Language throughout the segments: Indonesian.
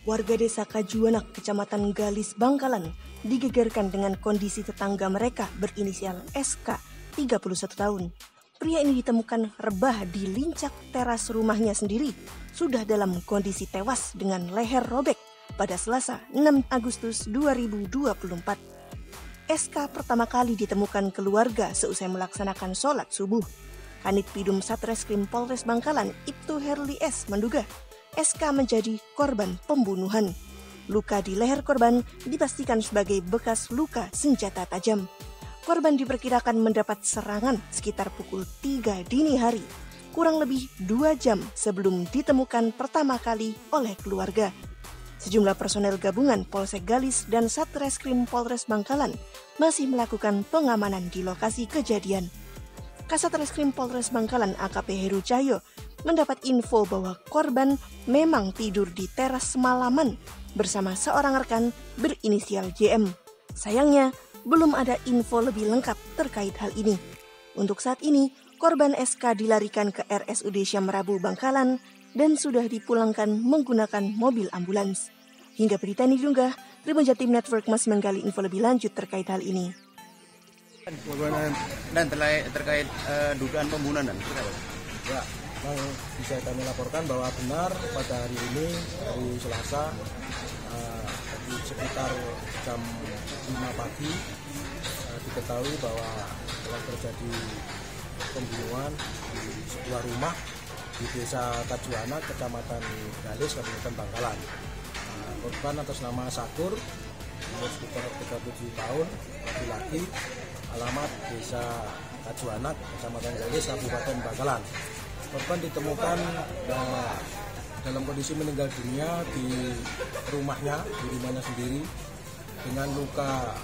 Warga desa Kajuanak, Kecamatan Galis, Bangkalan, digegerkan dengan kondisi tetangga mereka berinisial SK, 31 tahun. Pria ini ditemukan rebah di lincak teras rumahnya sendiri, sudah dalam kondisi tewas dengan leher robek pada Selasa 6 Agustus 2024. SK pertama kali ditemukan keluarga seusai melaksanakan sholat subuh. Kanit Pidum Satreskrim Polres Bangkalan, Ibtu Herli S. menduga SK menjadi korban pembunuhan. Luka di leher korban dipastikan sebagai bekas luka senjata tajam. Korban diperkirakan mendapat serangan sekitar pukul 3 dini hari, kurang lebih 2 jam sebelum ditemukan pertama kali oleh keluarga. Sejumlah personel gabungan Polsek Galis dan Satreskrim Polres Bangkalan masih melakukan pengamanan di lokasi kejadian. Kasat Reskrim Polres Bangkalan AKP Heru Cahyo mendapat info bahwa korban memang tidur di teras semalaman bersama seorang rekan berinisial JM. Sayangnya, belum ada info lebih lengkap terkait hal ini. Untuk saat ini, korban SK dilarikan ke RSUD Syamrabu Bangkalan dan sudah dipulangkan menggunakan mobil ambulans. Hingga berita ini diunggah, Tribun Jatim Network masih menggali info lebih lanjut terkait hal ini. Dan terkait dugaan pembunuhan dan ya, yang bisa kami laporkan bahwa benar pada hari ini, hari Selasa, sekitar jam 5 pagi diketahui bahwa telah terjadi pembunuhan di sebuah rumah di desa Kajuanak, Kecamatan Galis, Kabupaten Bangkalan. Korban atas nama Sakur, umur sekitar 37 tahun, laki-laki, alamat desa Kajuanak, Kecamatan Galis, Kabupaten Bangkalan. Korban ditemukan dalam kondisi meninggal dunia di rumahnya sendiri dengan luka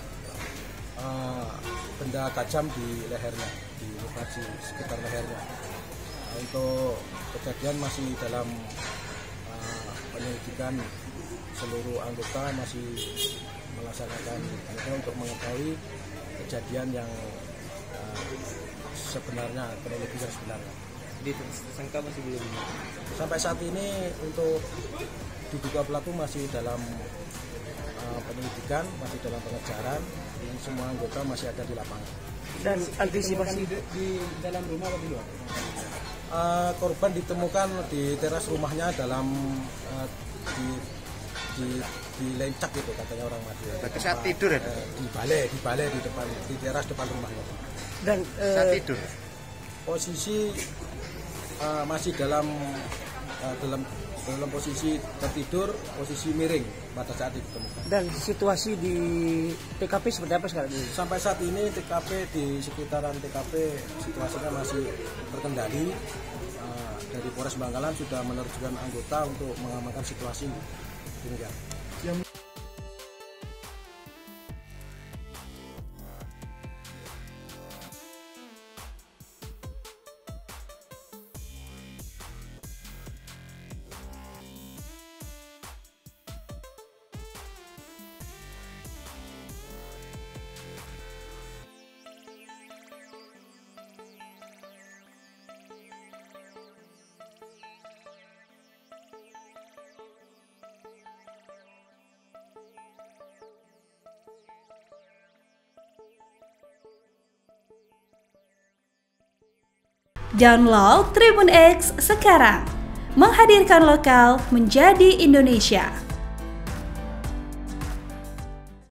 benda tajam di lehernya, di lokasi sekitar lehernya. Untuk kejadian masih dalam penyelidikan, seluruh anggota masih melaksanakan untuk mengetahui kejadian yang sebenarnya, kronologis yang sebenarnya. Jadi tersangka masih belum. Sampai saat ini untuk diduga pelaku masih dalam penyelidikan, masih dalam pengejaran, dan semua anggota masih ada di lapangan. Dan antisipasi di dalam rumah atau di luar? Korban ditemukan di teras rumahnya dalam di lencak itu katanya orang Madura. Berarti saat tidur ya? Di balai di depan, di teras depan rumahnya. Dan saat tidur posisi masih dalam posisi tertidur, posisi miring pada saat ditemukan. Dan situasi di TKP seperti apa sekarang ini? Sampai saat ini TKP, di sekitaran TKP situasinya masih terkendali. Dari Polres Bangkalan sudah menerjunkan anggota untuk mengamankan situasi. Demikian. Download Tribun X sekarang, menghadirkan lokal menjadi Indonesia.